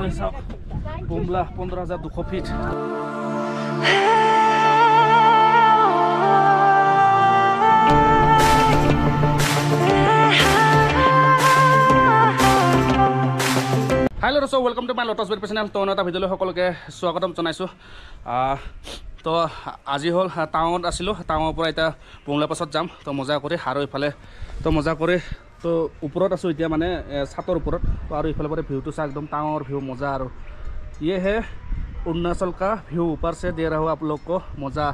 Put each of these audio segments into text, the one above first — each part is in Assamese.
Bumla 15,200 feet Hello so welcome to my Lotus Berry channel to nota video সকলকে স্বাগতম জনাইছো তো আজি হল টাউনত আছিলো টাউনৰ পৰা এটা বুমলা পাছত যাম তো মজা কৰি আৰু ইফালে তো মজা কৰি তো ওপৰত আছো এতিয়া মানে ছাতৰ ওপৰত তো আৰু ইফালে পৰা ভিউটো চা একদম টাউনৰ ভিউ মজা আৰু ये है अरुणाचल का व्यू ऊपर से दे रहा हूँ आप लोग को मजा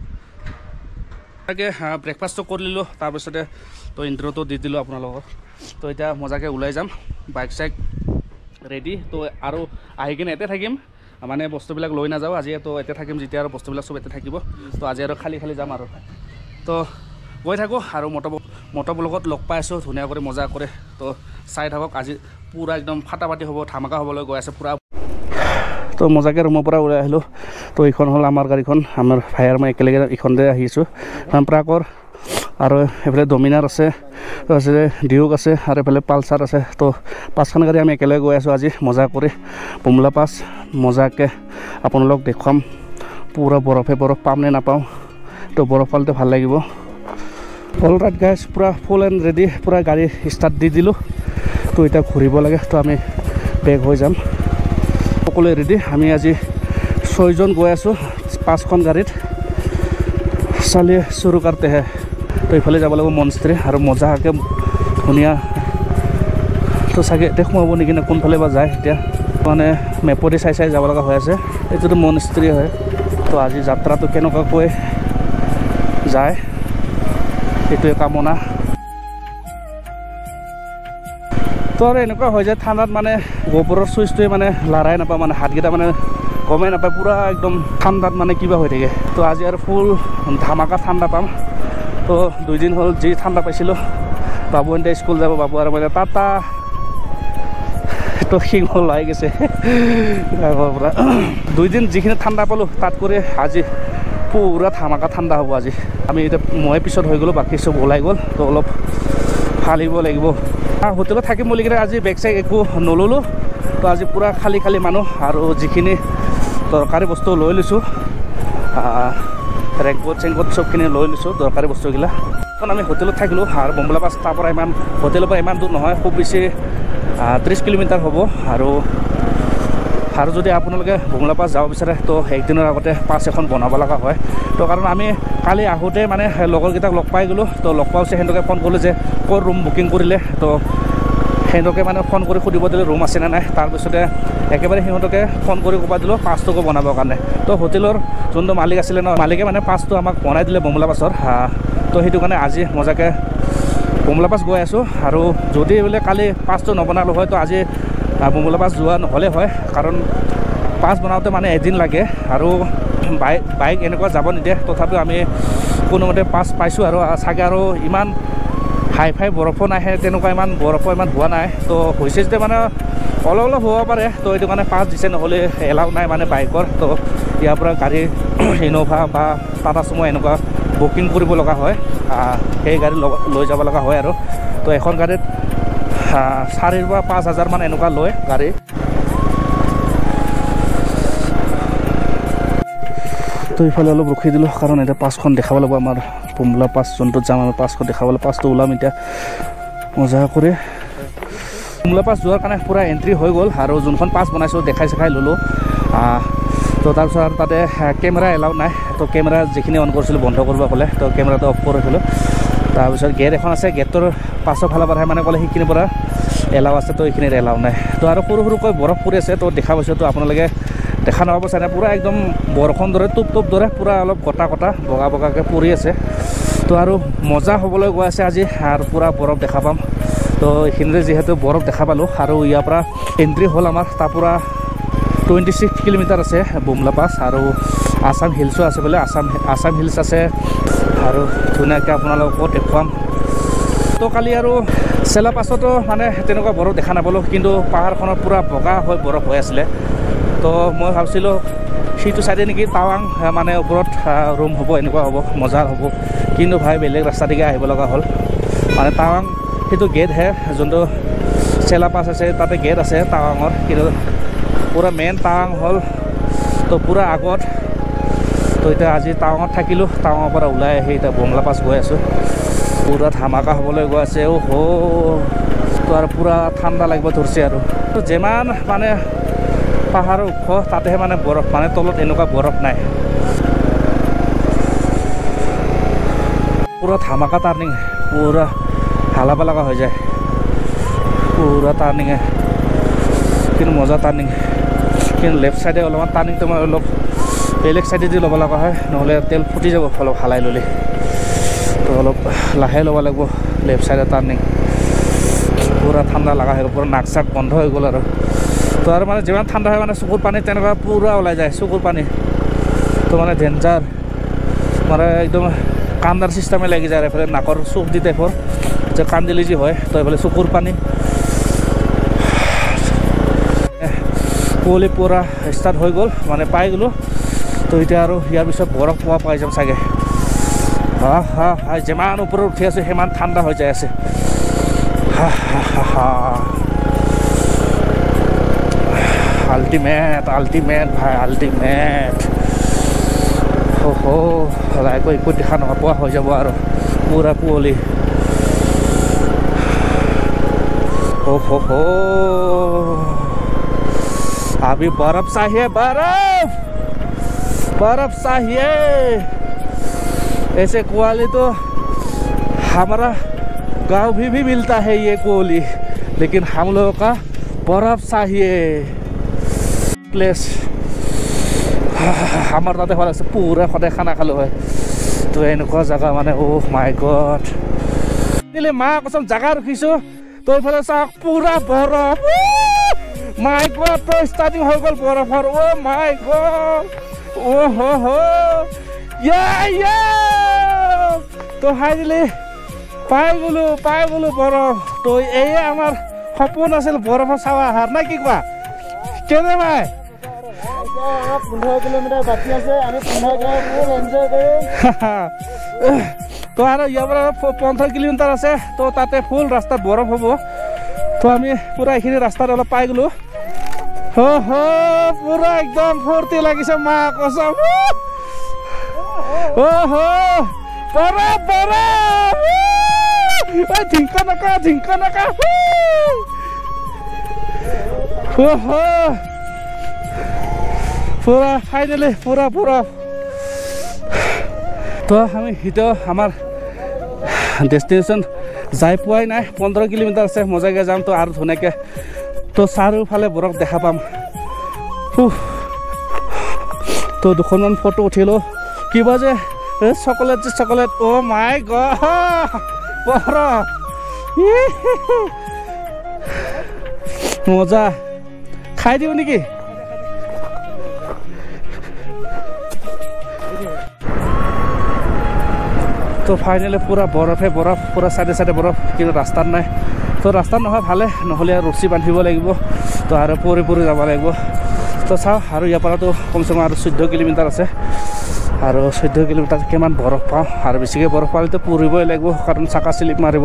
आगे ब्रेकफास्ट तो कर लिलो तार पिछते तो इंट्रो तो दी दिलो अपना लोग तो इतना मजाके उलाई जाम बाइक साइक रेडी तो और आहि किने एते থাকিম মানে বস্তুবিলাক লৈ না যাও আজি তো এতে থাকিম যেতিয়া আৰু বস্তুবিলাক সব এতে থাকিব তো আজি আৰু খালি খালি যাম আৰু তো গৈ থাকো আৰু মটো ব্লগত লগ পাই আছো ধুনিয়া কৰি মজা কৰে তো চাই থাকক আজি পুৰা একদম ফাটাফাটি হ'ব ধামাকা হ'বলৈ গৈ আছে পুৰা তো মজাকে ৰুমৰ পৰা ওলাই আহিলো তো এইখন হল আমাৰ গাড়ীখন আমাৰ ভাইয়াৰ মই একেলগে এইখনতে আহিছো প্ৰাকৰ আৰু এফালে ডমিনাৰ আছে তো আছে ডিউক আছে আৰু এফালে পালচাৰ আছে তো পাঁচখন গাড়ী আমি একেলগে গৈ আছো আজি মজা কৰি বুমলা পাছ মজাকে আপোনালোক দেখুৱাম পুৰা বৰফে বৰফ পাম নে নাপাওঁ তো বৰফ পালতে ভাল লাগিব অলৰাইট গাইজ পুৰা ফুল এণ্ড ৰেডি পুৰা গাড়ী ষ্টাৰ্ট দি দিলোঁ তো এতিয়া ঘূৰিব লাগে তো আমি বেগ হৈ যাম সকলোৱে ৰেডি আমি আজি 6 জন গৈ আছোঁ 5খন গাড়ীত চালিয়ে শুৰু কৰতে হে তো ইফালে যাব লাগিব মনস্ত্ৰী আৰু মজাকে ধুনীয়া তো চাগে এতিয়া সোমাব নেকি না কোনফালে বা যায় এতিয়া মানে মেপতে চাই চাই যাব লগা হৈ আছে এইটোতো মনস্ত্ৰী হয় তো আজি যাত্ৰাটো কেনেকুৱাকৈ যায় এইটোৱে কামনা তো আৰু এনেকুৱা হৈ যায় ঠাণ্ডাত মানে গোবৰৰ চুইচটোৱে মানে লৰাই নাপায় মানে হাতকেইটা মানে গমেই নাপায় পুৰা একদম ঠাণ্ডাত মানে কিবা হৈ থাকে তো আজি আৰু ফুল ধামাকা ঠাণ্ডা পাম তো 2 দিন হ'ল যি ঠাণ্ডা পাইছিলোঁ বাবু এতিয়া স্কুল যাব বাবু আৰু মানে টাটা তো শিং হ'ল আহি গৈছে আগৰ পৰা 2 দিন যিখিনি ঠাণ্ডা পালোঁ তাত কৰি আজি পুৰা ধামাকা ঠাণ্ডা হ'ব আজি আমি এতিয়া মই পিছত হৈ গ'লোঁ বাকী চব ওলাই গ'ল তো অলপ ফালিব লাগিব হোটেলত থাকিম বুলি কিনে আজি বেগ চেগ একো নল'লোঁ তো আজি পুৰা খালী খালী মানুহ আৰু যিখিনি দৰকাৰী বস্তু লৈ লৈছোঁ ৰেংকোট চেংকোট চবখিনি লৈ লৈছোঁ দৰকাৰী বস্তুগিলা কাৰণ আমি হোটেলত থাকিলোঁ আৰু বুমলা পাছ তাৰ পৰা ইমান হোটেলৰ পৰা ইমান দূৰ নহয় খুব বেছি 30 কিলোমিটাৰ হ'ব আৰু যদি আপোনালোকে বুমলা পাছ যাব বিচাৰে তো একদিনৰ আগতে পাছ এখন বনাব লগা হয় তো কাৰণ আমি কালি আহোঁতে মানে লগৰকেইটাক লগ পাই গ'লোঁ তো লগ পাওঁতে সিহঁতকে ফোন কৰিলোঁ যে ক'ৰ ৰুম বুকিং কৰিলে তো সিহঁতকে মানে ফোন কৰি সুধিব দিলোঁ ৰুম আছে নে নাই তাৰপিছতে একেবাৰে সিহঁতকে ফোন কৰি ক'ব দিলোঁ পাছটোকো বনাবৰ কাৰণে তো হোটেলৰ যোনটো মালিক আছিলে ন মালিকে মানে পাছটো আমাক বনাই দিলে বুমলা পাছৰ তো সেইটো কাৰণে আজি মজাকে বুমলা পাছ গৈ আছোঁ আৰু যদি বোলে কালি পাছটো নবনালোঁ হয় তো আজি বুমলা পাছ যোৱা নহ'লে হয় কাৰণ পাছ বনাওঁতে মানে এদিন লাগে আৰু বাইক এনেকুৱা যাব নিদিয়ে তথাপিও আমি কোনোমতে পাছ পাইছোঁ আৰু চাগে আৰু ইমান হাই ফাই বৰফো নাহে তেনেকুৱা ইমান বৰফো ইমান হোৱা নাই তো হৈছে যেতিয়া মানে অলপ অলপ হ'ব পাৰে তো এইটো কাৰণে পাছ দিছে নহ'লে এলাউ নাই মানে বাইকৰ তো ইয়াৰ পৰা গাড়ী ইন'ভা বা টাটা চুমো এনেকুৱা বুকিং কৰিব লগা হয় সেই গাড়ী লৈ যাব লগা হয় আৰু তো এখন গাড়ীত 4,000 বা 5,000 মান এনেকুৱা লয় গাড়ী তো ইফালে অলপ ৰখি দিলোঁ কাৰণ এতিয়া পাছখন দেখাব লাগিব আমাৰ বুমলা পাছ যোনটোত যাম আমি পাছখন দেখাবলৈ পাছটো ওলাম এতিয়া মজা কৰি বুমলা পাছ যোৱাৰ কাৰণে পূৰা এণ্ট্ৰি হৈ গ'ল আৰু যোনখন পাছ বনাইছোঁ দেখাই চেখাই ল'লোঁ তো তাৰপিছত আৰু তাতে কেমেৰা এলাউ নাই তো কেমেৰা যিখিনি অন কৰিছিলোঁ বন্ধ কৰিব ক'লে তো কেমেৰাটো অফ কৰি ৰাখিলোঁ তাৰপিছত গেট এখন আছে গেটৰ পাছৰ ফালৰ পৰা মানে ক'লে সেইখিনিৰ পৰা এলাউ আছে তো এইখিনিত এলাউ নাই তো আৰু সৰু সৰুকৈ বৰফ পৰি আছে তো দেখা পাইছোঁ তো আপোনালোকে দেখা নহ'ব চাগে পুৰা একদম বৰষুণ দৰে টোপ টোপ দৰে পুৰা অলপ গটা গটা বগা বগাকৈ পৰি আছে তো আৰু মজা হ'বলৈ গৈ আছে আজি আৰু পুৰা বৰফ দেখা পাম তো এইখিনিতে যিহেতু বৰফ দেখা পালোঁ আৰু ইয়াৰ পৰা এণ্ট্ৰি হ'ল আমাৰ তাৰ পৰা 26 কিলোমিটাৰ আছে বুমলা পাছ আৰু আছাম হিলছো আছে বোলে আছাম হিলছ আছে আৰু ধুনীয়াকৈ আপোনালোকক দেখুৱাম তো কালি আৰু চেলা পাছতো মানে তেনেকুৱা বৰফ দেখা নাপালোঁ কিন্তু পাহাৰখনত পুৰা বগা হৈ বৰফ হৈ আছিলে তো মই ভাবিছিলোঁ সেইটো চাইডে নেকি টাৱাং মানে ওপৰত ৰুম হ'ব এনেকুৱা হ'ব মজা হ'ব কিন্তু ভাই বেলেগ ৰাস্তা দিকে আহিব লগা হ'ল মানে টাৱাং সেইটো গেটহে যোনটো চেলা পাছ আছে তাতে গেট আছে টাৱাঙৰ কিন্তু পুৰা মেইন টাৱাং হ'ল তো পুৰা আগত। তো এতিয়া আজি টাৱাঙত থাকিলোঁ, টাৱাঙৰ পৰা ওলাই আহি এতিয়া বমলা পাছ গৈ আছোঁ। পুৰা ধামাকা হ'বলৈ গৈ আছে। তো আৰু পুৰা ঠাণ্ডা লাগিব ধৰিছে আৰু। তো যিমান মানে পাহাৰৰ ওখ তাতেহে মানে বৰফ, মানে তলত এনেকুৱা বৰফ নাই। পুৰা ধামাকা টাৰ্ণিং, পুৰা হালাব লগা হৈ যায় পুৰা টাৰ্ণিঙে, কিন্তু মজা টাৰ্ণিং। কিন্তু লেফ্ট চাইডে অলপমান টাৰ্ণিংটো মই অলপ বেলেগ চাইডেদি ল'ব লগা হয়, নহ'লে তেল ফুটি যাব অলপ হালাই ল'লে। তো অলপ লাহে ল'ব লাগিব লেফ্ট চাইডে টাৰ্ণিং। পুৰা ঠাণ্ডা লগা হৈ গ'ল, পুৰা নাক চাক বন্ধ হৈ গ'ল আৰু। তো আৰু মানে যিমান ঠাণ্ডা হয় মানে চকুৰ পানী তেনেকুৱা পুৰা ওলাই যায় চকুৰ পানী। তো মানে ডেঞ্জাৰ, মানে একদম কান্দাৰ চিষ্টেমে লাগি যায় এইফালে নাকৰ চুপ দি টাইপৰ যে কান্দিলে যি হয়। তো এইফালে চকুৰ পানী। কুঁৱলী পুৰা ষ্টাৰ্ট হৈ গ'ল, মানে পাই গ'লোঁ। তো এতিয়া আৰু ইয়াৰ পিছত বৰফ পোৱা পাই যাম চাগে। যিমান ওপৰত উঠি আছোঁ সিমান ঠাণ্ডা হৈ যাই আছে। আল্টিমেট আল্টিমেট ভাই, আল্টিমেট। লাইকৈ একো দেখা নোপোৱা হৈ যাব আৰু পুৰা কুঁৱলী। अभी बर्फ चाहिए, बर्फ बर्फ चाहिए। ऐसे कुआली तो हमारा गांव भी मिलता है ये कुआली, लेकिन हम लोगों का बर्फ चाहिए प्लेस। हमार ताते हल আছে পুৰা সদায় খানা খালো হয়। তো এনেকুৱা জায়গা মানে মাই গড, দিলে মা কসম জায়গা ৰখিছো। তো এইফালে চাওক পুৰা বৰফ, মাই গড। তো ষ্টাৰ্টিং হৈ গ'ল বৰফৰ, মাই গড। তো হাই দিলে পাই গ'লো বৰফ। তো এয়ে আমাৰ সপোন আছিল বৰফৰ চাৱা আহাৰ, না কি কোৱা? কেনে ভাই? 15 কিলোমিটাৰ বাকী আছে, আমি 15 কিলোমিটাৰ এনজয় কৰিম। তো আৰু ইয়াৰ পৰা 15 কিলোমিটাৰ আছে। তো তাতে ফুল ৰাস্তাত বৰফ হ'ব। তো আমি পুৰা এইখিনি ৰাস্তাত অলপ পাই গ'লো। পুৰা একদম ফূৰ্তি লাগিছে মা কসম। ধিংকা নাকা পুৰা ফাইনেলি পুৰা বৰফ। তো আমি এতিয়া আমাৰ ডেষ্টিনেশ্যন যাই পোৱাই নাই, 15 কিলোমিটাৰ আছে, মজাকৈ যাম। তো আৰু ধুনীয়াকৈ তো চাৰিওফালে বৰফ দেখা পাম। তো দুখনমান ফটো উঠিলোঁ। কিবা যে চকলেট, মাই গড বৰফ মজা। খাই দিওঁ নেকি? তো ফাইনেলি পুৰা বৰফে বৰফ, পুৰা চাইডে চাইডে বৰফ, কিন্তু ৰাস্তাত নাই। তো ৰাস্তাত নহয় ভালে, নহ'লে আৰু ৰছী বান্ধিব লাগিব। তো আৰু পৰি যাব লাগিব। তো চাওঁ, আৰু ইয়াৰ পৰাতো কমচে কম আৰু 14 কিলোমিটাৰ আছে। আৰু 14 কিলোমিটাৰ কিমান বৰফ পাওঁ, আৰু বেছিকৈ বৰফ পালেতো পৰিবই লাগিব, কাৰণ চাকা শ্লিপ মাৰিব।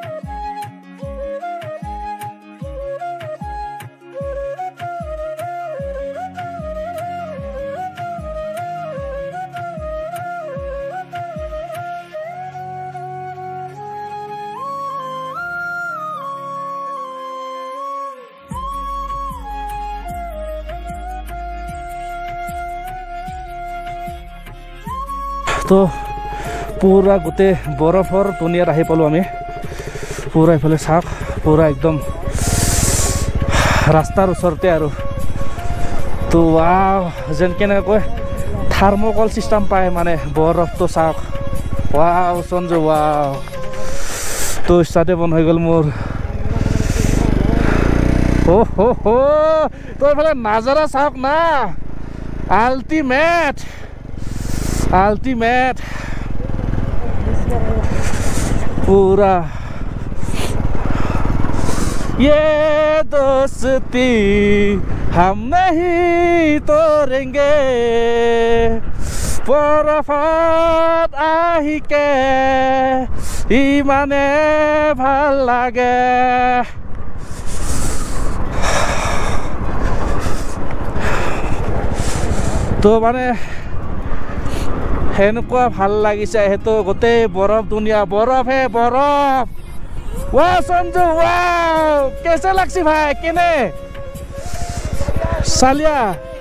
তো পুৰা গোটেই বৰফৰ দুনিয়াত আহি পালোঁ আমি। পুৰা এইফালে চাওক, পুৰা একদম ৰাস্তাৰ ওচৰতে আৰু। তো যেন কেনেকৈ থাৰ্মকল চিষ্টেম পায় মানে বৰফটো চাওক। সঞ্জু তো ষ্টাৰ্টে বন্ধ হৈ গ'ল মোৰ। তো এইফালে নাজাৰা চাওক না, আল্টিমেট पूरा। ये दोस्ती हम नहीं तोड़ेंगे, बरफत আহিকে ইমানে ভাল লাগে। তো মানে সেনেকুৱা ভাল লাগিছে সেইটো গোটেই বৰফ দুনিয়া বৰফ বৰফ ৱাও সঞ্জু ৱাও কেছে লাগছি ভাই কেনে সালিয়া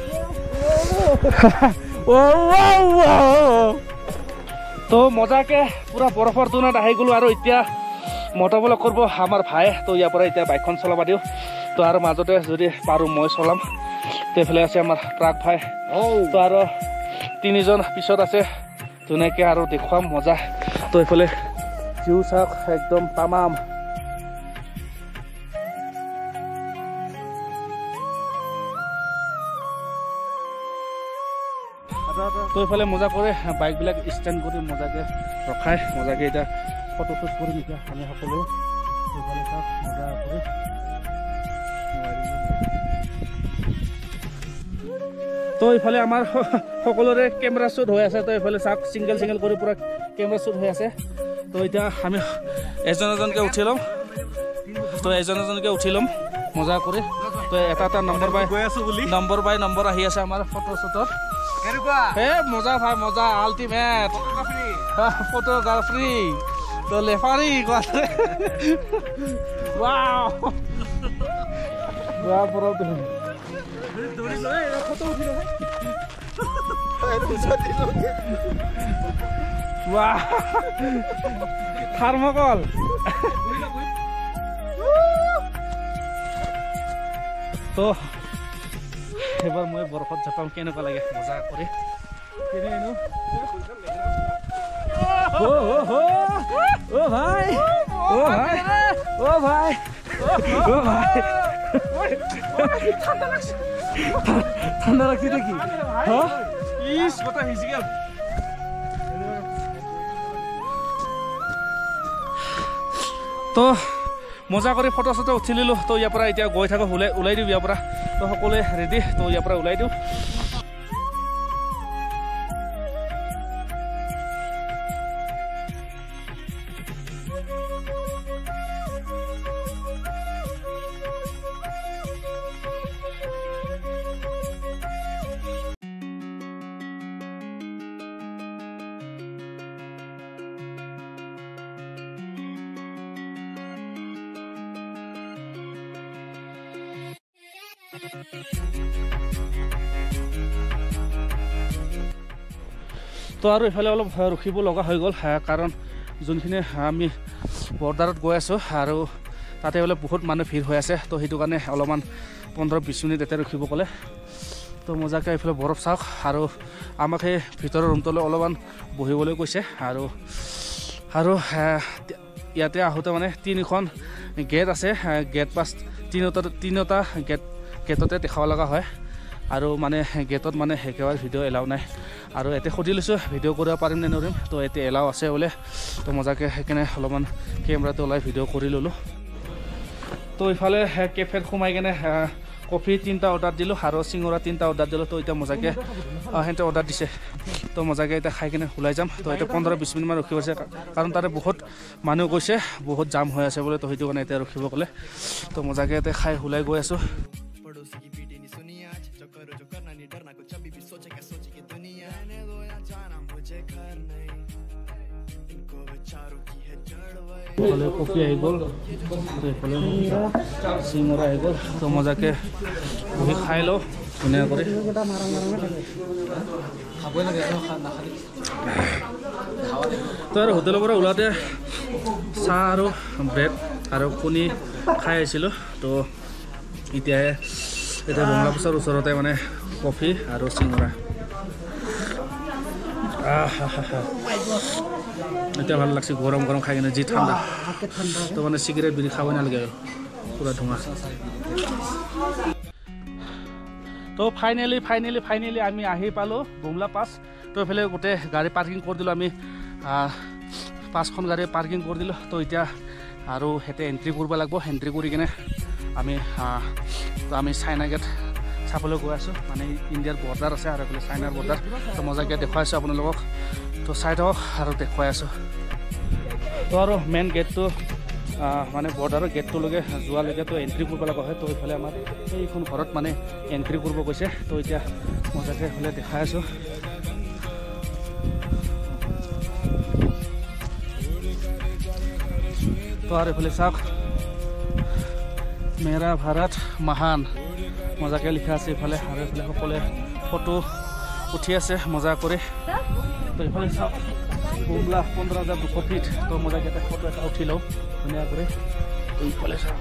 ও ৱাও তো মজাকে পুৰা বৰফৰ দুনিয়াত আহি গ'লো আৰু এতিয়া মতাবলক কৰিব আমাৰ ভাই তো ইয়াৰ পৰা এতিয়া বাইকখন চলাবা দিওঁ তো আৰু মাজতে যদি পাৰোঁ মই চলাম তো এইফালে আছে আমাৰ ট্ৰাক ভাই তো আৰু 3 জন পিছত আছে ধুনীয়াকৈ আৰু দেখুৱাম মজা তো এইফালে ভিউ চাওক একদম তামাম তো এইফালে মজা কৰে বাইকবিলাক ষ্টেণ্ড কৰি মজাকৈ ৰখাই মজাকৈ এতিয়া ফটো শ্বুট কৰিম এতিয়া আমি সকলোৱে এইফালে চাওক মজা কৰি তো এইফালে আমাৰ সকলোৰে কেমেৰা শ্বুট হৈ আছে তো এইফালে চাওক ছিংগল কৰি পুৰা কেমেৰা শ্বুট হৈ আছে তো এতিয়া আমি এজনকে উঠি ল'ম তো এজনকে উঠি ল'ম মজা কৰি তো এটা নম্বৰ বাই নম্বৰ আহি আছে আমাৰ ফটো শ্বুটত হে মজা ভাই মজা আল্টিমেট ফটোগ্ৰাফি তো লেফাৰী ৱাও ৱাও বৰফ দেখোন থাৰ্মকল তো এবাৰ মই বৰফত জাপাম কেনেকুৱা লাগে মজা কৰি ঠাণ্ডা লাগছে নেকি তো মজা কৰি ফটো চটো উঠি লিলোঁ তো ইয়াৰ পৰা এতিয়া গৈ থাকোঁ ওলাই দিওঁ ইয়াৰ পৰা তো সকলোৱে ৰেডি তো ইয়াৰ পৰা ওলাই দিওঁ তো আৰু এইফালে অলপ ৰখিব লগা হৈ গ'ল কাৰণ যোনখিনি আমি বৰ্ডাৰত গৈ আছোঁ আৰু তাতে অলপ বহুত মানুহ ভিৰ হৈ আছে তো সেইটো কাৰণে অলপমান 15-20 মিনিট এতে ৰখিব ক'লে তো মজাকৈ এইফালে বৰফ চাওক আৰু আমাক সেই ভিতৰৰ ৰুমটোলৈ অলপমান বহিবলৈ কৈছে আৰু ইয়াতে আহোঁতে মানে 3খন গেট আছে গেট পাছ 3টা গেটতে দেখাব লগা হয় আৰু মানে গেটত মানে একেবাৰে ভিডিঅ' এলাও নাই আৰু ইয়াতে সুধি লৈছোঁ ভিডিঅ' কৰিব পাৰিম নে নোৱাৰিম তো ইয়াতে এলাও আছে বোলে তো মজাকৈ সেইকাৰণে অলপমান কেমেৰাটো ওলাই ভিডিঅ' কৰি ল'লোঁ তো ইফালে কেফেত সোমাই কেনে কফি 3টা অৰ্ডাৰ দিলোঁ আৰু চিঙৰা 3টা অৰ্ডাৰ দিলোঁ তো এতিয়া মজাকৈ সিহঁতে অৰ্ডাৰ দিছে তো মজাকৈ এতিয়া খাই কিনে ওলাই যাম তো এতিয়া 15-20 মিনিটমান ৰখিব আছে কাৰণ তাতে বহুত মানুহ গৈছে বহুত জাম হৈ আছে বোলে তো সেইটো কাৰণে এতিয়া ৰখিব ক'লে তো মজাকৈ এতিয়া খাই ওলাই গৈ আছোঁ এইফালে কফি আহি গ'ল তো এইফালে চিঙৰা আহি গ'ল তো মজাকৈ বহি খাই লওঁ ধুনীয়া কৰি তো আৰু হোটেলৰ পৰা ওলাওঁতে চাহ আৰু ব্ৰেড আৰু কণী খাই আহিছিলোঁ তো এতিয়া বঙলাপছৰ ওচৰতে মানে কফি আৰু চিঙৰা এতিয়া ভাল লাগছে গৰম খাই কিনে যি ঠাণ্ডা তো মানে চিগাৰেট বিড়ি খাব নালাগে আৰু পুৰা ধোঁৱা তো ফাইনেলি আমি আহি পালোঁ বুমলা পাছ তো এইফালে গোটেই গাড়ী পাৰ্কিং কৰি দিলোঁ আমি 5খন গাড়ী পাৰ্কিং কৰি দিলোঁ তো এতিয়া আৰু সিহঁতে এণ্ট্ৰি কৰিব লাগিব এণ্ট্ৰি কৰি কিনে আমি চাইনা গেট চাবলৈ গৈ আছোঁ মানে ইণ্ডিয়াৰ বৰ্ডাৰ আছে আৰু এইফালে চাইনাৰ বৰ্ডাৰ তো মজাকৈ দেখুৱাই আছোঁ আপোনালোকক তো চাই থাকক আৰু দেখুৱাই আছোঁ তো আৰু মেইন গেটটো মানে বৰ্ডাৰৰ গেটটোলৈকে যোৱালৈকে তো এণ্ট্ৰি কৰিব লগা হয়। তো এইফালে আমাৰ এইখন ঘৰত মানে এণ্ট্ৰি কৰিব গৈছে। তো এতিয়া মজাকৈ এইফালে দেখাই আছোঁ। তো আৰু এইফালে চাওক মেৰা ভাৰত মহান মজাকৈ লিখা আছে এইফালে। আৰু এইফালে সকলোৱে ফটো উঠি আছে মজা কৰি। তো এইফালে চাওক বুমলা 15,200 ফিট। তো মজাকৈ এটা ফটো এটা উঠি লওঁ ধুনীয়া কৰি। এইফালে চাওক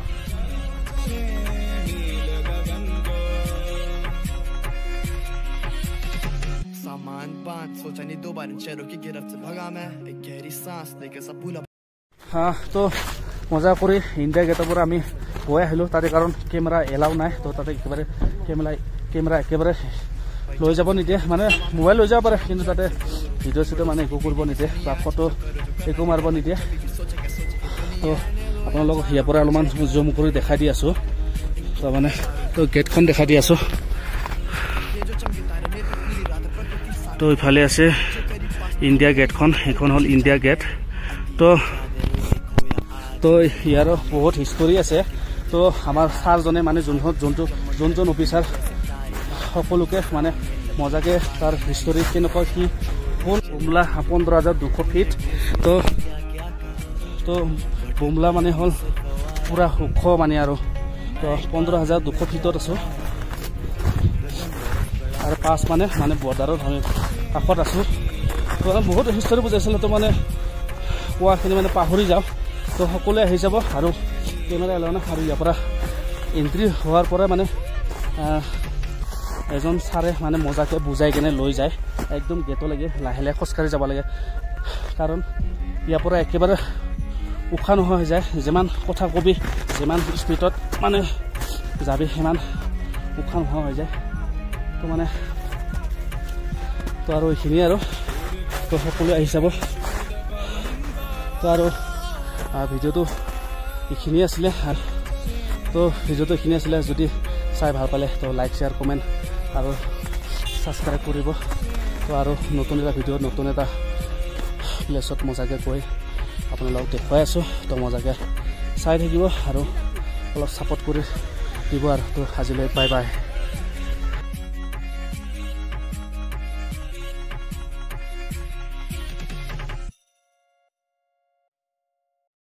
सामान बांध सोचा नहीं 2 बार इन शहरों की गिरफ्त से भगा मैं एक गहरी सांस लेके सब भूला। তো মজা কৰি ইণ্ডিয়া গেটৰ পৰা আমি গৈ আহিলোঁ। তাতে কাৰণ কেমেৰা এলাও নাই। তো তাতে একেবাৰে কেমেৰা একেবাৰে লৈ যাব নিদিয়ে। মানে মোবাইল লৈ যাব পাৰে কিন্তু তাতে ভিডিঅ' চিডিঅ' মানে একো কৰিব নিদিয়ে বা ফটো একো মাৰিব নিদিয়ে। তো আপোনালোকক ইয়াৰ পৰা অলপমান জুম কৰি দেখাই দি আছোঁ। তাৰমানে তো গেটখন দেখাই দি আছোঁ। তো ইফালে আছে ইণ্ডিয়া গেটখন, সেইখন হ'ল ইণ্ডিয়া গেট। তো ইয়াৰো বহুত হিষ্টৰী আছে। তো আমাৰ ছাৰজনে মানে যোনজন অফিচাৰ সকলোকে মানে মজাকৈ তাৰ হিষ্টৰী কেনেকুৱা কি হ'ল। বুমলা 15,200 ফিট। তো বুমলা মানে হ'ল পুৰা ওখ মানে আৰু। তো 15,200 ফিটত আছোঁ আৰু পাছ মানে বৰ্ডাৰত আমি কাষত আছোঁ। তো বহুত হিষ্টৰী বুজাইছিলে। তো মানে কোৱাখিনি মানে পাহৰি যাওঁ। তো সকলোৱে আহি যাব আৰু কেমেৰা এলাও নাই। আৰু ইয়াৰ পৰা এণ্ট্ৰি হোৱাৰ পৰা মানে এজন ছাৰে মানে মজাকৈ বুজাই কেনে লৈ যায় একদম গেটলৈকে। লাহে লাহে খোজকাঢ়ি যাব লাগে কাৰণ ইয়াৰ পৰা একেবাৰে উশাহ নোহোৱা হৈ যায়। যিমান কথা কবি যিমান স্পীডত মানে যাবি সিমান উশাহ নোহোৱা হৈ যায়। তো মানে তো আৰু এইখিনিয়ে আৰু। তো সকলোৱে আহি যাব। তো আৰু ভিডিঅ'টো এইখিনিয়ে আছিলে। তো ভিডিঅ'টো এইখিনি আছিলে। যদি চাই ভাল পালে তো লাইক শ্বেয়াৰ কমেণ্ট আৰু ছাবস্ক্ৰাইব কৰিব। তো আৰু নতুন এটা ভিডিঅ' নতুন এটা প্লেচত মজাকৈ গৈ আপোনালোকক দেখুৱাই আছোঁ। তো মজাকৈ চাই থাকিব আৰু অলপ ছাপোৰ্ট কৰি দিব আৰু। তো আজিলৈ বাই বাই।